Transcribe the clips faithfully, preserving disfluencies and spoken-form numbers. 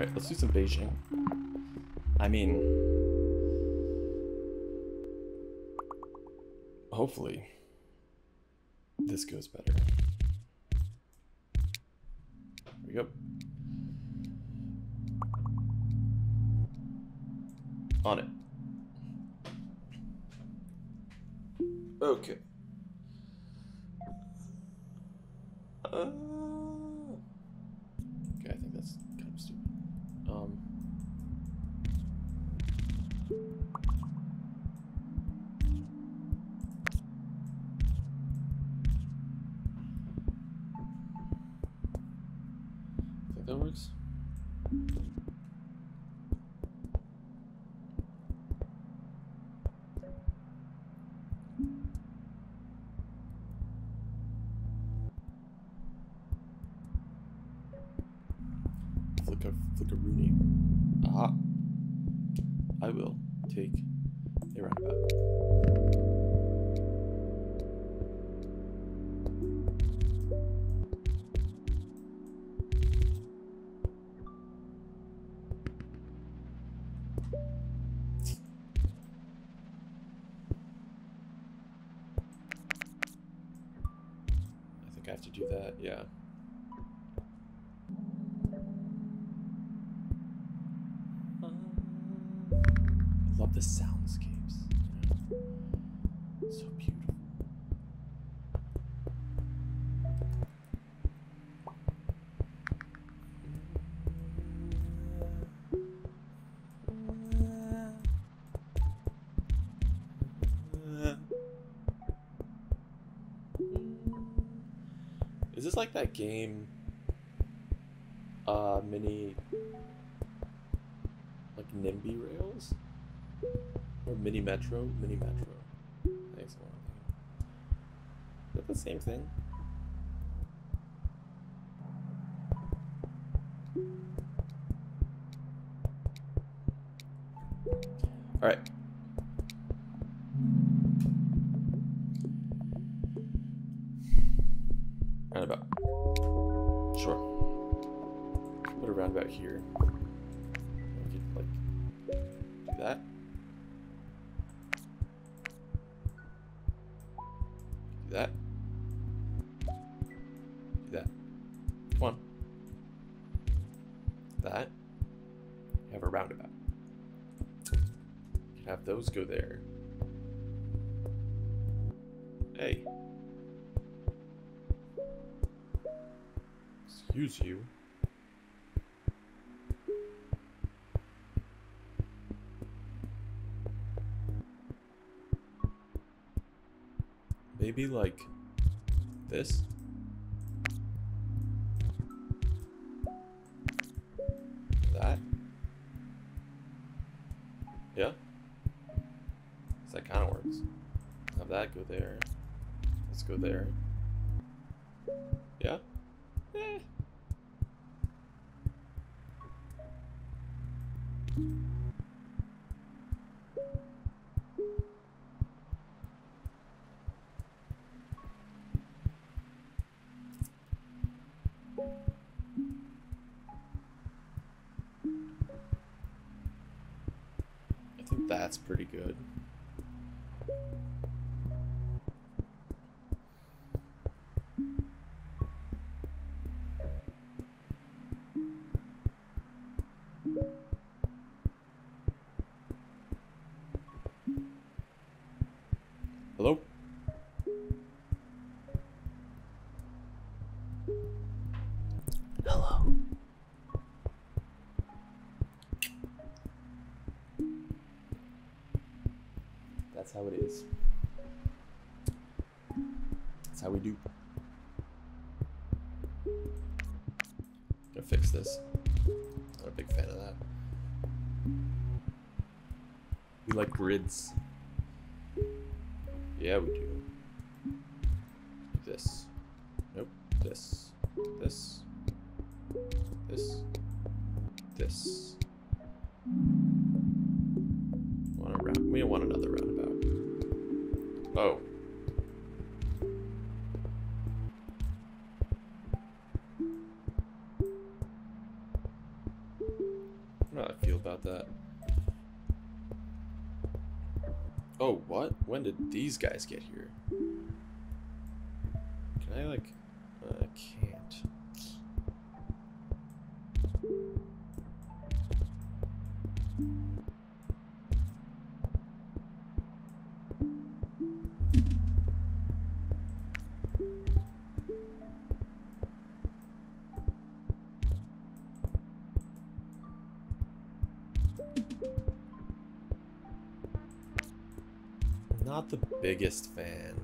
Alright, let's do some Beijing. I mean, hopefully this goes better. Here we go. On it. Okay. Uh, okay, I think that's kind of stupid. Um. Think that works? Flick a flick a Rooney. Aha. I will take a roundabout. I think I have to do that, yeah. I love the soundscapes, you know? So beautiful. Is this like that game, uh, mini, like NIMBY rails? Or mini metro? Mini metro. Thanks, one. Is that the same thing? Alright. Roundabout. Sure. Put a roundabout here. I could, like, do that. Do that. Do that. Come on. That. You have a roundabout. You can have those go there. Hey. Excuse you. Maybe like this? That? Yeah? So that kind of works. Have that go there. Let's go there. Yeah? Eh. I think that's pretty good. Hello? Hello. That's how it is. That's how we do. Gonna fix this. Not a big fan of that. We like grids. Yeah, we do. This. Nope. This. This. This. This. Want a round? We don't want another roundabout. Oh. I don't know how I feel about that. Oh, what? When did these guys get here? Can I, like... Uh, I can't. Not the biggest fan.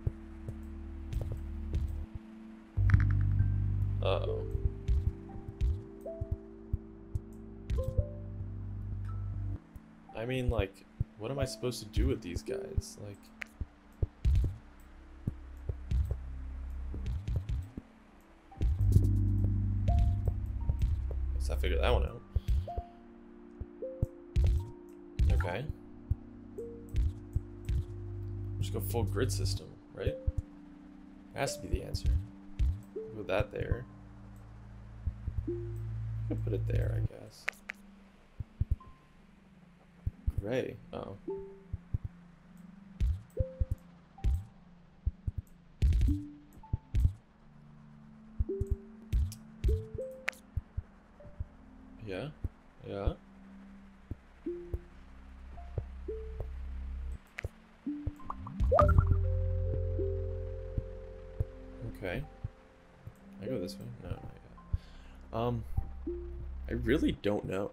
Uh-oh. I mean, like, what am I supposed to do with these guys? Like... Guess I figured that one out. Okay. Just go full grid system, right? Has to be the answer. Put that there. I could put it there, I guess. Gray. Oh. Yeah. Yeah. Okay. I go this way? No, not yet. Um, I really don't know.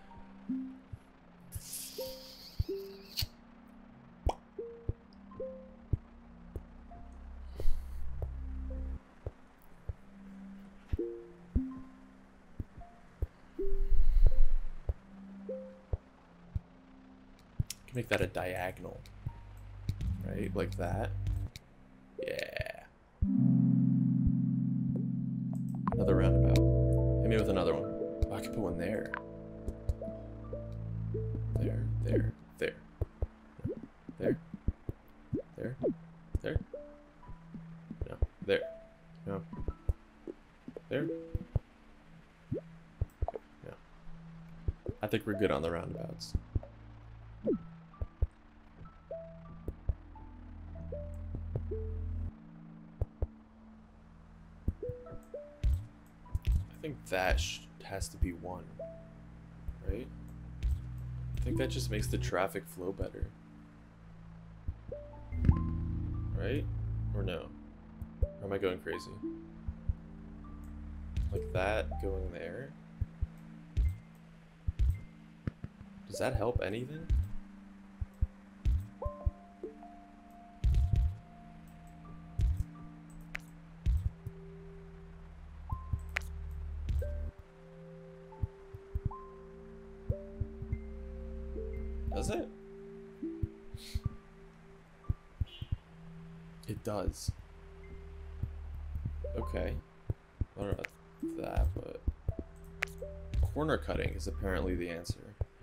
Can make that a diagonal, right? Like that. Yeah. Another roundabout. Hit me with another one. Oh, I could put one there. There, there, there. There. There. There. No. There. No. There. No. I think we're good on the roundabouts. I think that sh has to be one, right? I think that just makes the traffic flow better, right? Or no? Or am I going crazy? Like that going there? Does that help anything? Does it? It does. Okay. I don't know about that, but corner cutting is apparently the answer.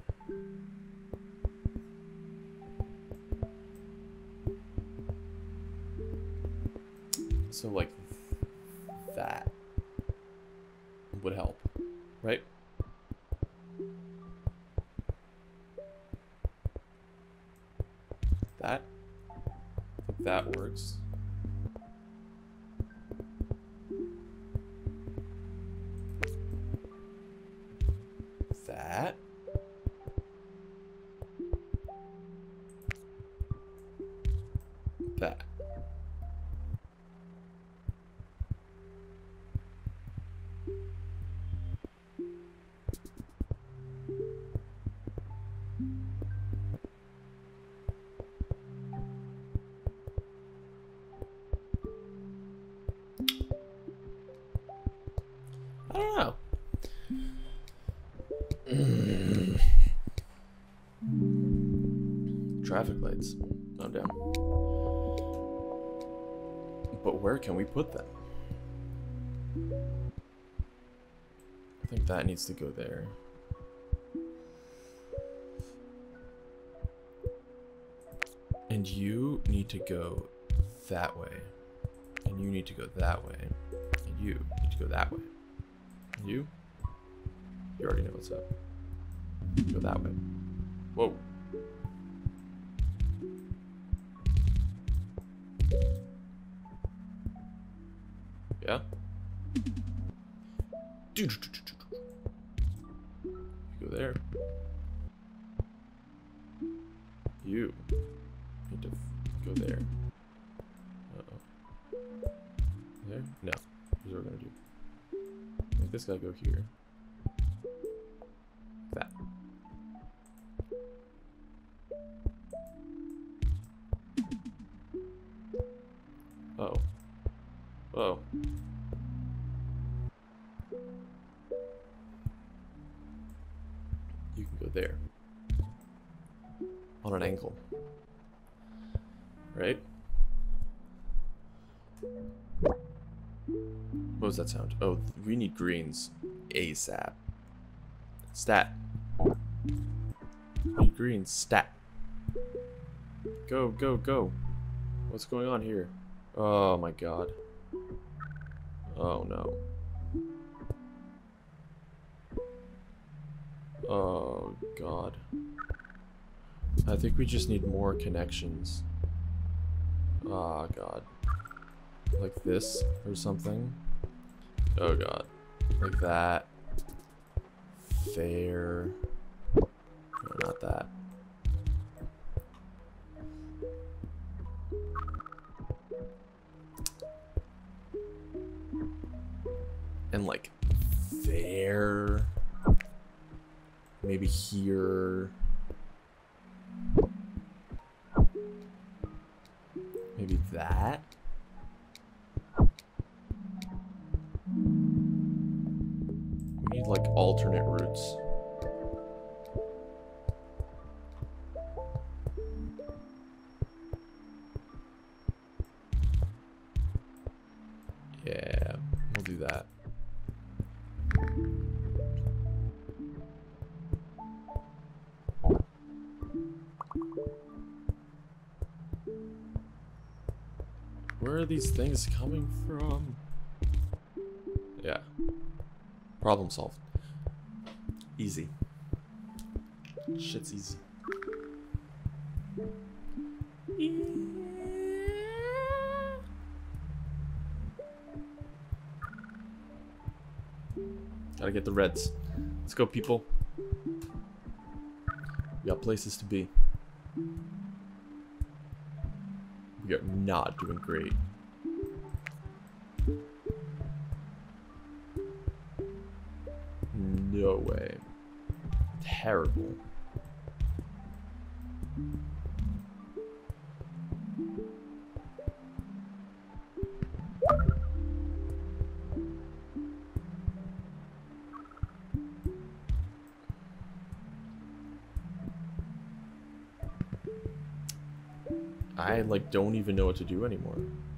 So like that would help, right? That, I think that works. That. That. I don't know. Traffic lights. I'm down. But where can we put them? I think that needs to go there. And you need to go that way. And you need to go that way. And you need to go that way. And you? You already know what's up. Go that way. Whoa. Yeah? Go there. You need to go there. Uh-oh. There? No. Here's what we're gonna do. Make this guy go here. That. Oh. Oh. You can go there. On an angle. Right? What was that sound? Oh, we need greens. ASAP. Stat. We need greens. Stat. Go, go, go. What's going on here? Oh my god. Oh no. Oh god. I think we just need more connections. Oh god. Like this or something. Oh god. Like that. Fair. No, not that. And like there. Maybe here. Maybe that. We need like alternate routes. Yeah, we'll do that. Where are these things coming from? Yeah. Problem solved. Easy. Shit's easy. Yeah. Gotta get the reds. Let's go, people. We got places to be. We are not doing great. No way. Terrible. I like don't even know what to do anymore.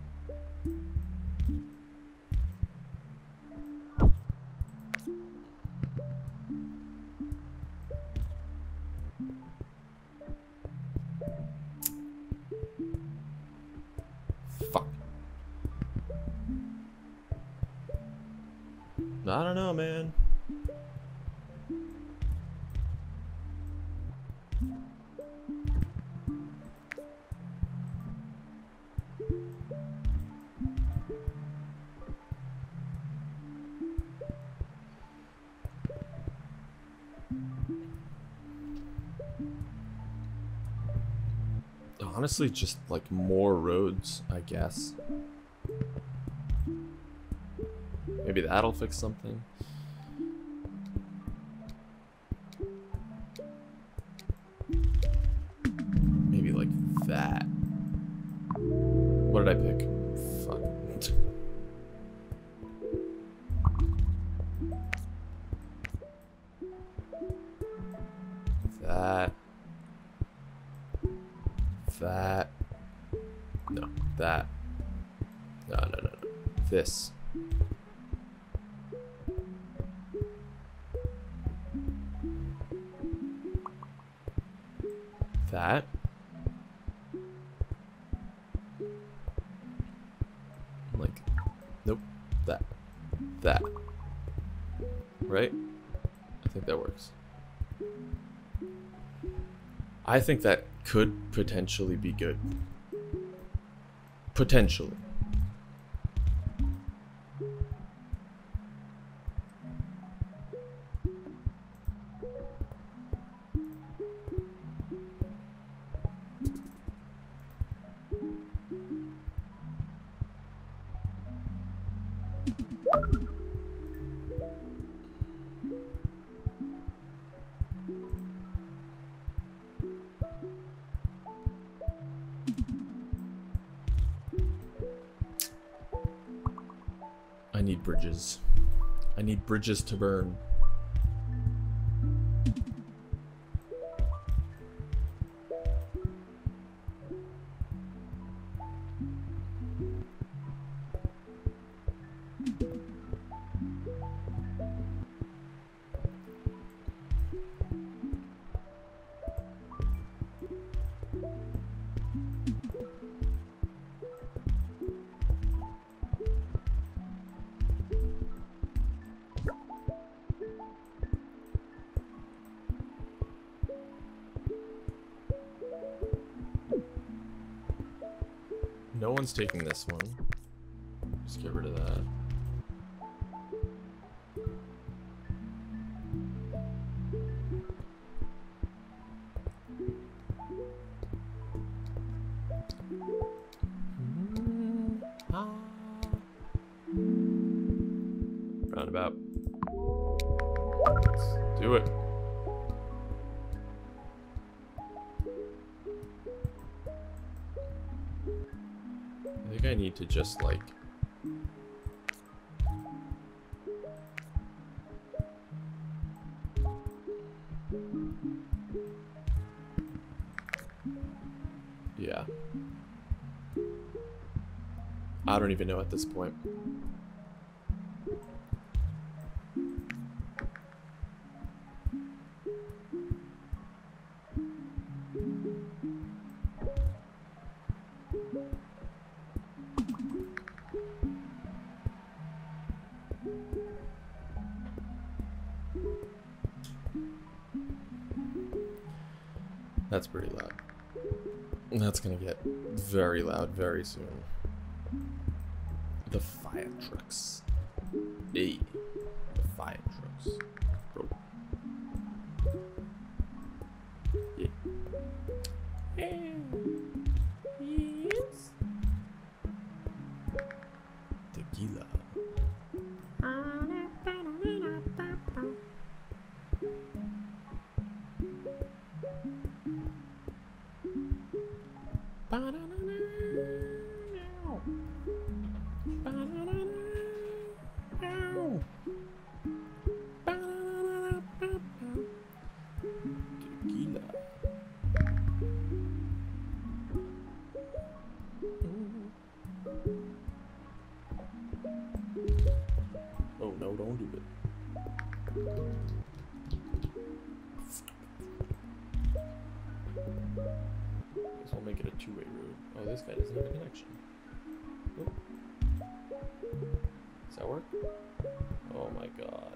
Fuck. I don't know, man. Honestly, just like more roads, I guess. Maybe that'll fix something. Maybe like that. What did I pick? Fuck. That. That. No, that. No, no, no, no. This. That. Like, nope. That. That. Right? I think that works. I think that could potentially be good. Potentially. I need bridges. I need bridges to burn. No one's taking this one. Just get rid of that. Roundabout. Let's do it. I think I need to just like yeah. I don't even know at this point. That's pretty loud. That's gonna get very loud very soon. The fire trucks. Hey, the fire trucks. Bro. Yeah. Hey. Yes. Tequila. Oh no, don't do it. Guess I'll make it a two-way route. Oh, this guy doesn't have a connection. Oh. Does that work? Oh my god.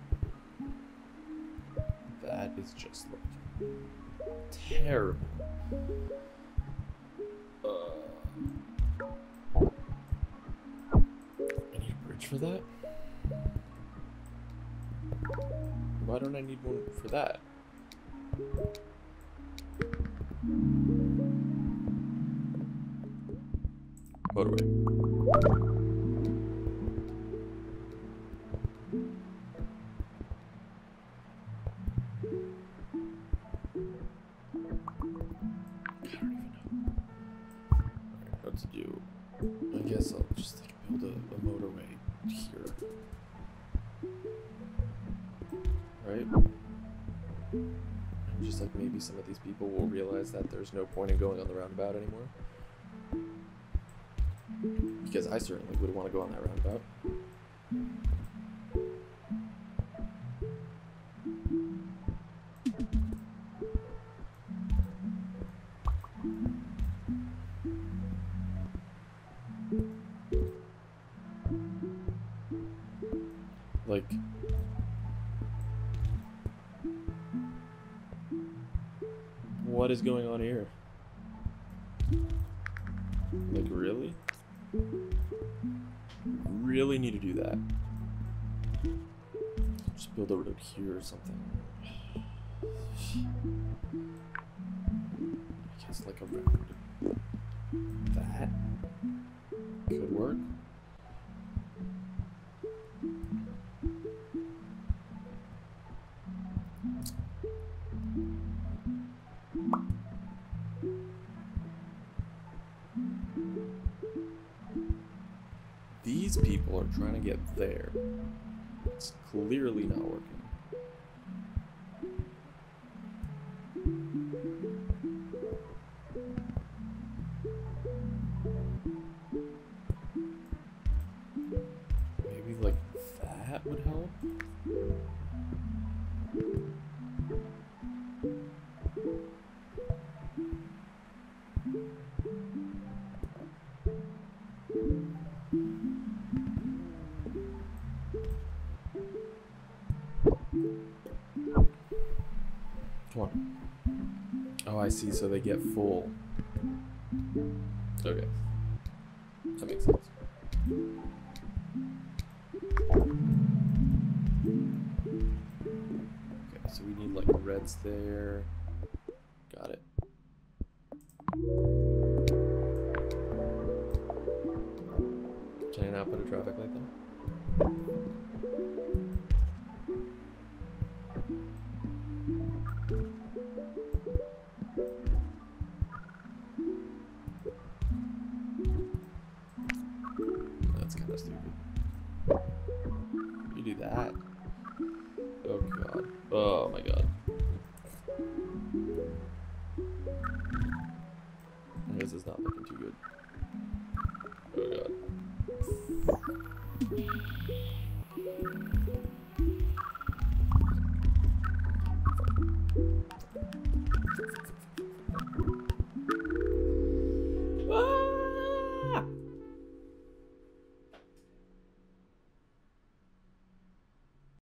That is just like terrible. Uh, I need a bridge for that? Why don't I need one for that? Motorway. What to do? I guess I'll just like build a, a motorway here. Right? And just like maybe some of these people will realize that there's no point in going on the roundabout anymore. Because I certainly would want to go on that roundabout. Like, What is going on here? Like, really? Really need to do that. Just build a road here or something. I guess like a road. That could work. These people are trying to get there. It's clearly not working. Maybe like that would help. Come on. Oh, I see. So they get full. Okay. That makes sense. Okay, so we need like reds there. Got it. Can I not put a traffic light there? That's kind of stupid. You do that. Oh god. Oh my god. This is not looking too good.